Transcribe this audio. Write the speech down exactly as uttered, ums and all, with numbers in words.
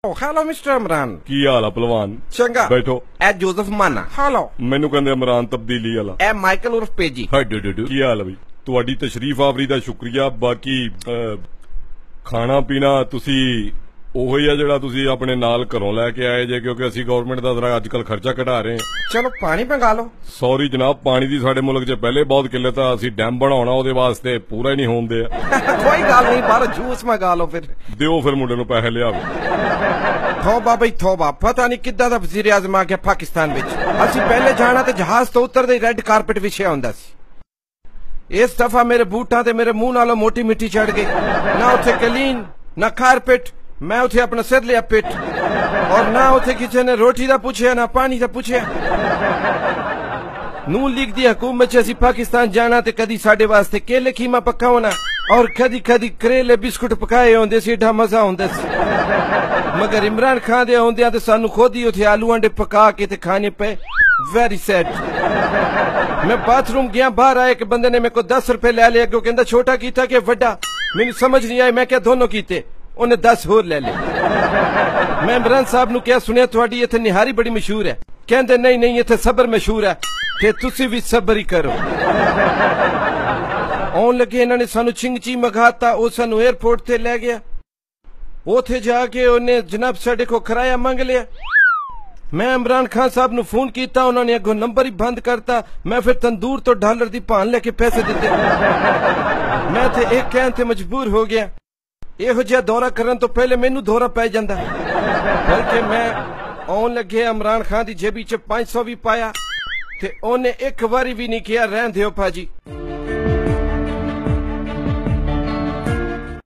Hello mister Imran की हाल है पहलवान? चंगा बैठो। ए जोसेफ माना हेलो मैनू कहंदे इमरान तब्दीली वाला। ए माइकल उर्फ पेजी हाय डू डू डू। की हाल है बई? तुहाडी तशरीफ आवरी दा शुक्रिया। बाकी खाना पीना तुसी ओही है जिहड़ा तुसी अपने नाल घरों लैके आए जे, क्योंकि असी गवर्नमेंट दा जरा अजकल खर्चा कढा रहे हैं। चलो पानी मंगा लो। सॉरी जनाब, पानी दी साडे मुल्क च पहले बहुत किल्लत है। असी डैम बनाउणा ओहदे वास्ते पूरा ही नहीं होण दे। कोई गल नहीं, बाहर जूस मंगा लो फिर। दिओ फिर मुंडे नूं पैसे लियाओ। थोबा बई थोबा, पता नहीं किद्दां दा वज़ीर आज़म आ गया पाकिस्तान विच। असी पहले जाना ते जहाज तो उतरदे रेड कारपेट विछिया हुंदा सी। इस दफा मेरे बूटां ते मेरे मुंह नालों मोटी मिट्टी चढ़ गई। ना उथे कलीन ना कारपेट, मैं उथे अपना सिर लिया पिट, और ना उथे किसी ने रोटी दा पूछया ना पानी दा पूछया। नून लीग दी हुकूमत च असी पाकिस्तान जाना ते कदी साडे वास्ते केले खीमा पक्का होना और कदी कदी करेले बिस्कुट पकाए होंदे सी। एडा मजा होंदा सी। मगर इमरान खान दे होंदियां ते सानू खुद ही उथे आलू अंडे पका के ते खाने पे। Very sad. मैं बाथरूम गया, बाहर आए कि बंदे ने मेरे को दस रुपए ले लिया, क्योंकि कहंदा छोटा कीता कि वड्डा। मैनू समझ नहीं आई, मैं क्या दोनों कीते। उन्हें दस होर ले ले। मैं इमरान साहब नू क्या सुनिया तुहाडी इत्थे निहारी बड़ी मशहूर है। कहंदे नहीं नहीं, इत्थे सबर मशहूर है ते तुसी भी सबर ही करो। आउण लगे इन्हां ने सानू चिंगची मगाता, ओ सानू एयरपोर्ट ते ले गया। उथे जाके उन्हें जनाब साडे को किराया मंग लिया। मैं इमरान खान साहब नू फोन कीता, उन्होंने अगों नंबर ही बंद करता। मैं फिर तंदूर तो डॉलर दी भान लेके पैसे दिते। मैं ते एक कहन ते मजबूर हो गया। ਇਹੋ ਜਿਹਾ ਦੌਰਾ ਕਰਨ ਤੋਂ ਪਹਿਲੇ ਮੈਨੂੰ ਦੌਰਾ ਪੈ ਜਾਂਦਾ, ਬਲਕਿ ਮੈਂ ਆਉਣ ਲੱਗੇ ਇਮਰਾਨ ਖਾਨ ਦੀ ਜੇਬੀ ਚ ਪੰਜ ਸੌ ਵੀ ਪਾਇਆ ਤੇ ਉਹਨੇ ਇੱਕ ਵਾਰੀ ਵੀ ਨਹੀਂ ਕਿਹਾ ਰਹਿਣ ਦਿਓ ਭਾਜੀ।